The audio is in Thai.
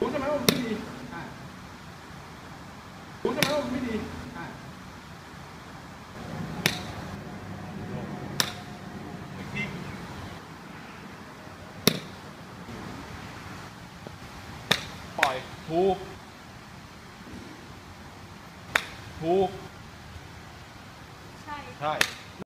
ใช่ไหมว่ามันไม่ดีรู้ใช่ไหมว่ามันไม่ดีปล่อยถูกใช่ใช่